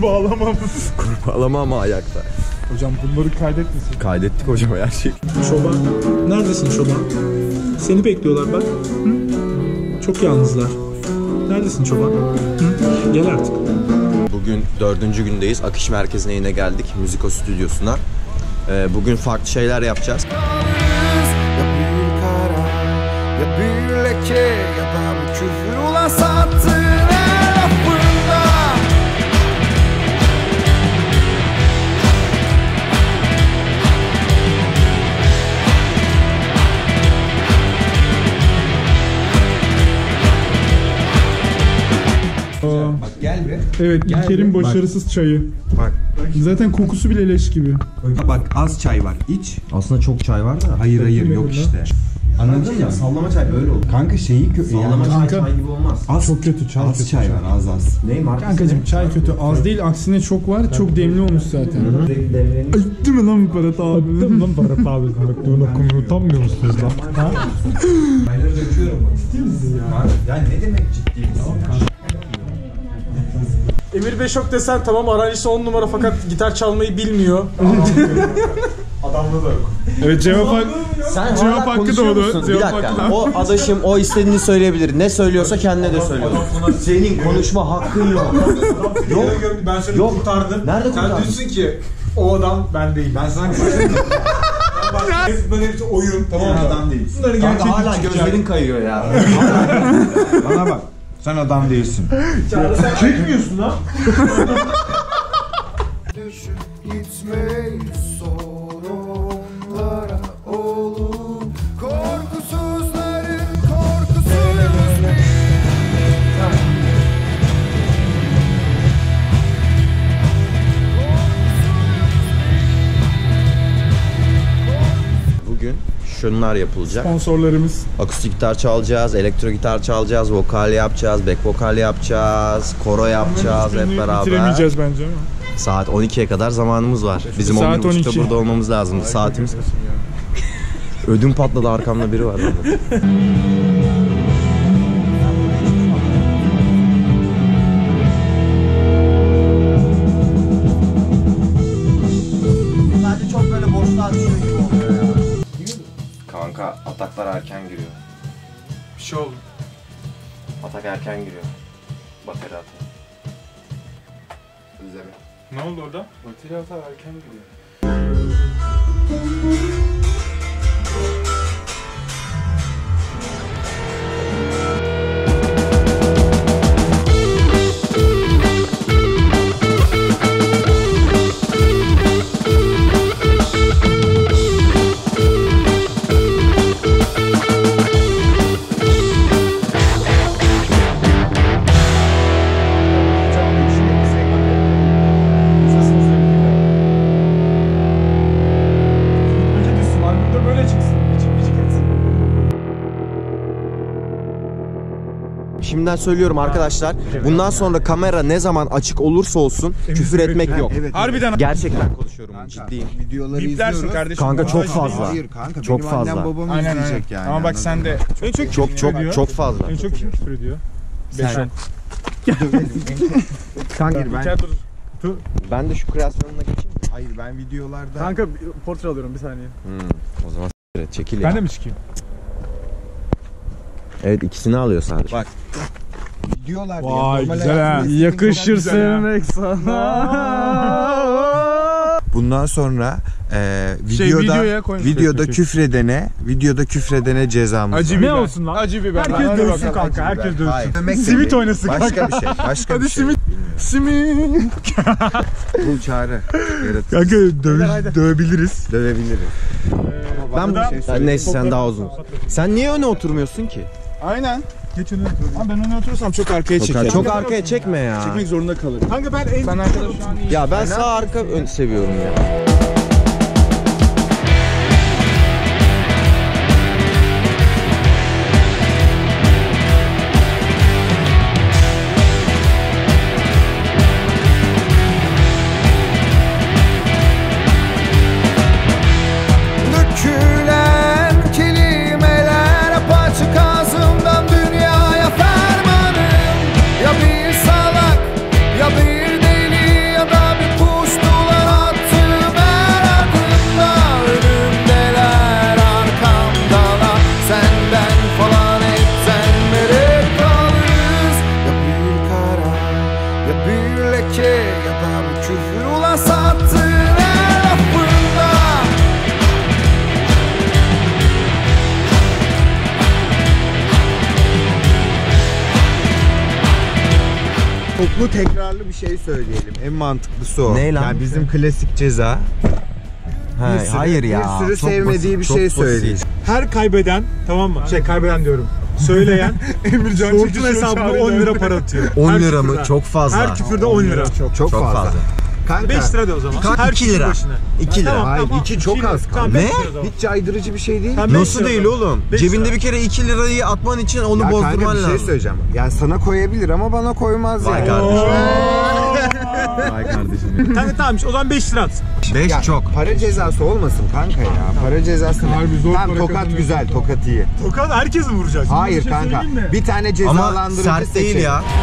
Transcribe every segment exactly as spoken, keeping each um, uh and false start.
Kurbağalama mı? Kurbağalama ama ayakta. Hocam bunları kaydetmesin. Kaydettik hocam her şeyi. Çoban. Neredesin çoban? Seni bekliyorlar bak. Hı? Çok yalnızlar. Neredesin çoban? Hı? Gel artık. Bugün dördüncü gündeyiz. Akış Merkezi'ne yine geldik. Müziko stüdyosuna. Ee, bugün farklı şeyler yapacağız. Ya bir kara, ya bir leke, ya da bir küfür ulan sattığın her lafında. Bak gel be. Evet, İlker'in başarısız çayı. Bak. Zaten kokusu bile leş gibi. Bak az çay var. İç. Aslında çok çay var da. Hayır hayır yok işte. Anladın mı? Sallama çay böyle olur. Kanka şeyi kö Sallama yani, çay, çay gibi olmaz. az, Çok kötü çay. az kötü çay var az az. Ney markası? Kankacım çay kötü. Az değil, aksine çok var. Çok demli olmuş zaten. Ay, değil mi lan bu Berat abi? Değil mi lan Berat abi? Bunu okumuyor, utanmıyor musunuz lan? Ha? Ayları döküyorum bak. Ciddi misin ya? Ya ne demek ciddi misin? Emir Beşok desen tamam, aranjisi on numara fakat gitar çalmayı bilmiyor. Adamda da yok. Evet, cevap hakkı. Sen Cevap hala hakkı konuşuyor doğdu. musun? Cevap Bir dakika. hakkı. O adaşım o istediğini söyleyebilir. Ne söylüyorsa kendine de söylüyor. Senin konuşma hakkın yok. Yok. Ben seni Yok. kurtardım. Nerede kurtardın? Sen diyorsun ki o adam ben değil. Ben sana bir şey söyleyeyim. Bunların hepsi oyun, tamam mı? Adam değilsin. Bunların gerçek Hala gözlerin kayıyor ya. Bana bak. Sen adam değilsin. sen çekmiyorsun ha. Düşüp gitmeyi sor onlara oğlum. Korkusuzların korkusuyuz biz. Bugün şunlar yapılacak. Sponsorlarımız. Akustik gitar çalacağız, elektro gitar çalacağız, vokal yapacağız, back vokal yapacağız, koro yapacağız hep beraber. Bitiremeyeceğiz bence ama. Saat on ikiye kadar zamanımız var. Bizim Saat on bir buçukta on iki. burada olmamız lazım. Saatimiz. Ödüm patladı, arkamda biri var. Sadece çok böyle boşluğa düşüyor gibi oluyor ya. Kanka ataklar erken giriyor. Bir şey oldu. Atak erken giriyor. Bateri atak. İzleme. Ne oldu orada? Bateri hata erken giriyor. Şimdiden söylüyorum arkadaşlar. Bundan sonra kamera ne zaman açık olursa olsun küfür etmek yok. Evet. Harbiden. Gerçekten konuşuyorum, ciddiyim. Videoları Biplersin izliyoruz. kardeşim. Kanka çok fazla. Hayır kanka Çok benim fazla. annem babam Aynen, izleyecek aynen. yani. Ama bak sen de. En çok Çok çok çok fazla. En çok kim küfür ediyor? Sen. Kanka ben, ben de şu kreasyonuna geçeyim. hayır ben videolarda Kanka portre alıyorum bir saniye. Hmm, o zaman s**t, çekil ya. Ben de mi çıkayım? Evet, ikisini alıyor sadece. Bak. videolarda Vay normal güzel ha. hayatında- Yakışır sevmek sana. Bundan sonra e, Şey, videoda videoya koymuş. videoda Çek, çek. küfredene videoda küfredene cezamız Acı var. biber. Ne olsun lan? Acı biber. Herkes Hadi dövsün bakalım. kanka. Herkes dövsün. Hayır. Dövmek de Simit değil. oynasın Başka kanka. bir şey. Başka Hadi bir şey. simit. Simit. Bu çağrı. Yaratıcı. Kanka döve, dövebiliriz. Dövebiliriz. Ben bir şey söyleyeyim. neyse sen daha uzun. Sen niye öne oturmuyorsun ki? Aynen. Geç öne otur. Ama ben öne oturursam çok arkaya Çok, çekerim. çok arkaya çekme ya. Çekmek zorunda kalırım. Kanka ben en... Ben arkadaş şu an iyi. Ya ben sağ arka ön seviyorum ya. Dökülen kelimeler apaçık ağzımdan dünyaya fermanım. Ya bir salak ya bir deli ya leke yapar bu küfür ulan sattığın her lafında. Toplu tekrarlı bir şey söyleyelim. En mantıklısı o. Ne lan? Yani bizim klasik Ceza. Ha, Bir sürü- hayır ya. bir sürü çok sevmediği basit, bir çok şey basit. söyleyecek. Her kaybeden, tamam mı? Şey kaybeden diyorum. Söyleyen Emircan Şortun hesabına on lira para atıyor. on Her lira mı? küfürde. Çok fazla. Her küfürde on lira. Çok, çok, Çok fazla. fazla. Kanka, beş lira de o zaman. Ka- Her iki küfür lira. başına. iki lira. Tamam, Hayır, tamam. iki çok İki az lira. kanka. Tamam, beş Ne? lira o zaman. Hiç caydırıcı bir şey değil. Tamam, beş Nasıl lira değil o zaman. oğlum? Beş Cebinde lira. bir kere iki lirayı atman için onu Ya bozdurman kanka bir şey lazım. söyleyeceğim. Yani sana koyabilir ama bana koymaz Vay yani. kardeşim. Vay kardeşim. Tamam tamam o zaman beş lira at. beş Ya, çok. para cezası olmasın kanka ya. Para cezası ne? Harbi zor Tamam, para tokat kazanıyorsun. güzel, tokat iyi. Tokat herkes mi vuracak? Hayır Bir şey kanka. söyleyeyim mi? Bir tane Ama cezalandırıcı sert değil seçelim. ya.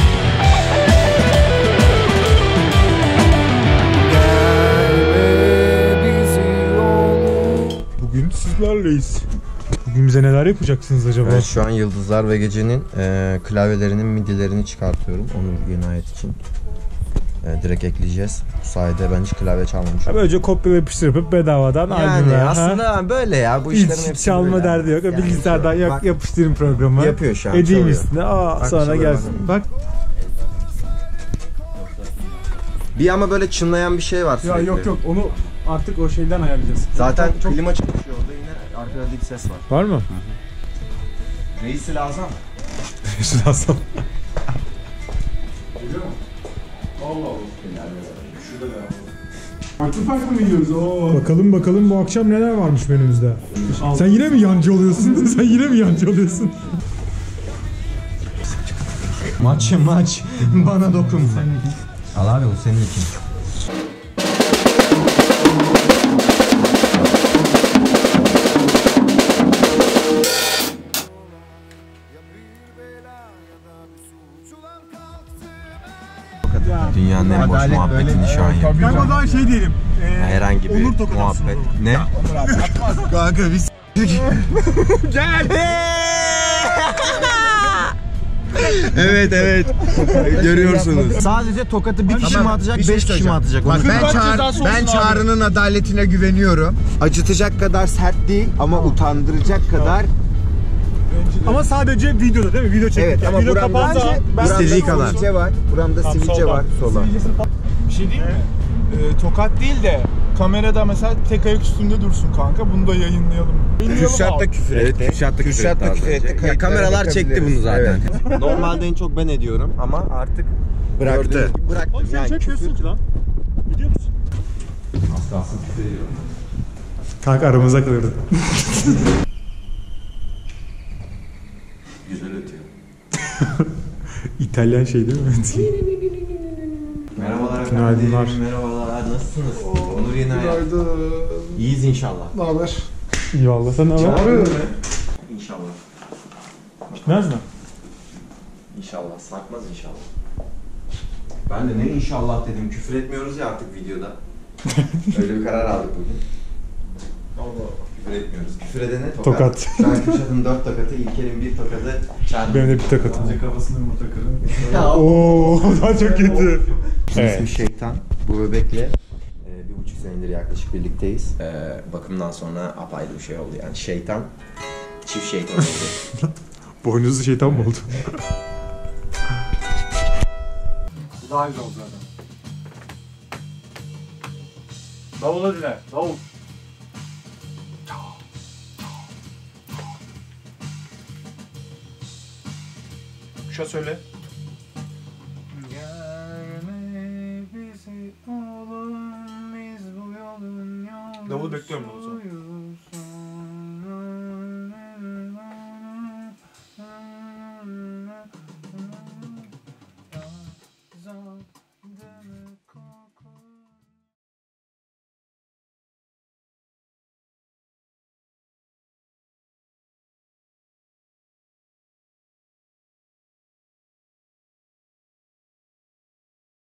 Bugün sizlerleyiz. Bugün bize neler yapacaksınız acaba? Evet, şu an Yıldızlar ve Gece'nin e, klavyelerinin midilerini çıkartıyorum. Onur yeni ayet için. E, direkt ekleyeceğiz. Bu sayede ben hiç klavye çalmamışım. Ha, böylece kopyala yapıştır yapıp bedavadan Yani albümler, ha? aslında böyle ya. Bu işlerin Hiç hepsi çalma böyle. derdi yok. Yani Bilgisayardan şey- yap, Bak, yapıştırın programı. yapıyor şu an, Edeyim çalıyor. üstüne. Aa, Bak, sonra çalıyor gelsin. bak. Bak. Bir ama böyle çınlayan bir şey var sürekli. Ya yok yok onu artık o şeyden ayarlayacağız. Zaten Çok- çok- klima çalışıyor orada, yine arkada dik ses var. Var mı? Reisi lazım. Lazım. Farklı farklı mı yiyoruz? Oo. Bakalım bakalım bu akşam neler varmış menümüzde. Sen yine mi yancı oluyorsun? Sen yine mi yancı oluyorsun? Maç maç. Bana dokun. Al abi, o senin için. Dünyanın en boş Adalet muhabbetini böyle- şu an yapıyor. Ben o zaman şey diyelim. Ee, Herhangi bir Onur tokat atsın muhabbet. o Ne? Kanka biz Evet evet. Görüyorsunuz. Sadece tokatı bir kişi mi atacak, bir şey beş kişi mi söyleyeceğim. atacak? Bak Onu ben, Kırbaç çağır, cezası ben olsun abi. Çağrı'nın adaletine güveniyorum. Acıtacak kadar sert değil ama utandıracak kadar. Ama sadece videoda değil mi? Video çektik. Evet Yani ama video buramda, kapansa ben buramda kadar. sivilce var. Buramda Tamam, sivilce solda. var sola. Bir şey değil mi? Ee, tokat değil de kamerada mesela tek ayak üstünde dursun kanka. Bunu da yayınlayalım. Kürşat da küfür Evet, etti. Kürşat da küfür Kürşat etti da az küfür önce. etti. Ya Kayıtlara kameralar çekti bakabiliriz. bunu zaten. Evet. Normalde en çok ben ediyorum ama artık Bıraktı. gördüğünüz gibi bıraktım. Oğlum sen Yani çekmiyorsun küfür- ki lan. Biliyor musun? Az kalsın küfür ediyorum. Kanka aramızda kalırdı. Güzel ötüyor. İtalyan şey değil mi? Merhabalar Günaydınlar. efendim. Merhabalar. Nasılsınız? Onur yeni hayat. İyiyiz inşallah. Ne haber? İyi valla sen ne haber? İnşallah. Gitmez mi? İnşallah. Sarkmaz inşallah. Ben de ne inşallah dedim. Küfür etmiyoruz ya artık videoda. Öyle bir karar aldık bugün. Allah. Küfür etmiyoruz. Küfür edene tokat. Tokat. Şu an Kürşat'ın dört tokatı, İlker'in bir tokatı. Çağrı'nın Benim de bir tokatım. Kafasına yumurta kırın. Ya, o- Oo, daha çok kötü. İsmi Evet. Şeytan. Bu bebekle e, bir buçuk senedir yaklaşık birlikteyiz. E, bakımdan sonra apayrı bir şey oldu yani. Şeytan, çift şeytan oldu. Boynuzlu şeytan mı oldu? Daha güzel oldu zaten. Davula dile. Davul. Kuşa söyle. Davulu bekliyorum o zaman.